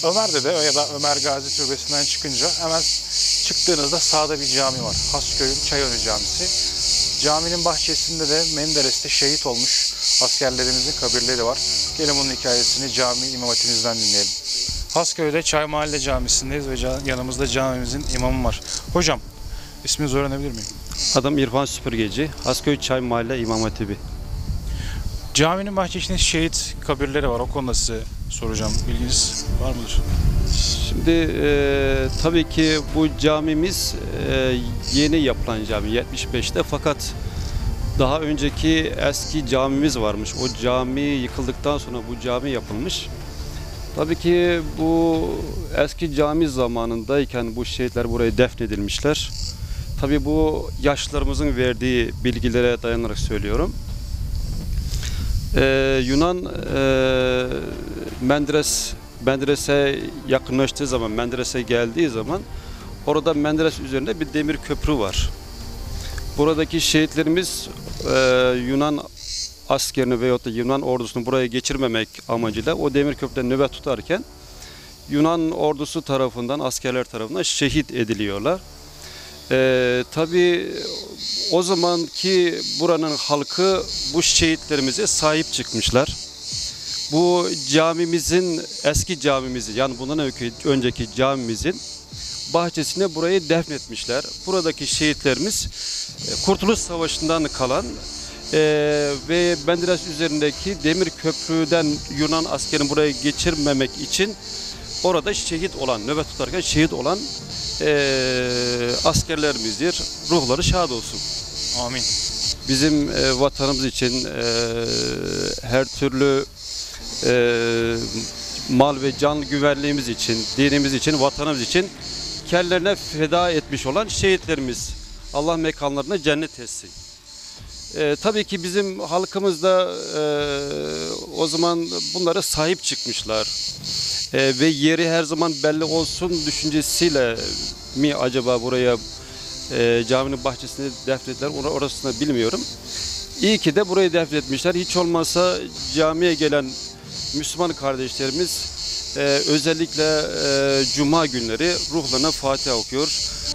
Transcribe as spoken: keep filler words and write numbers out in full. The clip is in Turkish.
Ömer Dede ya da Ömer Gazi Türbesi'nden çıkınca hemen çıktığınızda sağda bir cami var. Hasköy'ün Çayönü Camisi. Caminin bahçesinde de Menderes'te şehit olmuş askerlerimizin kabirleri var. Gelin bunun hikayesini cami imam hatimizden dinleyelim. Hasköy'de Çay Mahalle Camisi'ndeyiz ve yanımızda camimizin imamı var. Hocam, isminizi öğrenebilir miyim? Adım İrfan Süpürgeci, Hasköy Çay Mahalle İmam Hatibi. Caminin bahçesinde şehit kabirleri var. O konuda size soracağım. Bilginiz var mıdır? Şimdi e, tabii ki bu camimiz e, yeni yapılan cami yetmiş beşte, fakat daha önceki eski camimiz varmış. O cami yıkıldıktan sonra bu cami yapılmış. Tabii ki bu eski cami zamanındayken bu şehitler buraya defnedilmişler. Tabii bu yaşlılarımızın verdiği bilgilere dayanarak söylüyorum. Ee, Yunan e, Menderes Menderes'e yakınlaştığı zaman, Menderes'e geldiği zaman orada Menderes üzerinde bir demir köprü var. Buradaki şehitlerimiz e, Yunan askerini veyahut da Yunan ordusunu buraya geçirmemek amacıyla o demir köprüde nöbet tutarken Yunan ordusu tarafından, askerler tarafından şehit ediliyorlar. Ee, tabii o zamanki buranın halkı bu şehitlerimize sahip çıkmışlar. Bu camimizin, eski camimizi, yani bundan önceki camimizin bahçesine burayı defnetmişler. Buradaki şehitlerimiz Kurtuluş Savaşı'ndan kalan e, ve Menderes üzerindeki demir köprüden Yunan askerini buraya geçirmemek için orada şehit olan, nöbet tutarken şehit olan e, askerlerimizdir. Ruhları şad olsun. Amin. Bizim e, vatanımız için e, her türlü e, mal ve can güvenliğimiz için, dinimiz için, vatanımız için kendilerine feda etmiş olan şehitlerimiz. Allah mekanlarına cennet etsin. E, tabii ki bizim halkımız da e, o zaman bunlara sahip çıkmışlar. E, ve yeri her zaman belli olsun düşüncesiyle mi acaba buraya e, caminin bahçesine defnettiler, or orasını bilmiyorum. İyi ki de burayı defnetmişler. Hiç olmazsa camiye gelen Müslüman kardeşlerimiz e, özellikle e, Cuma günleri ruhlarına Fatiha okuyor.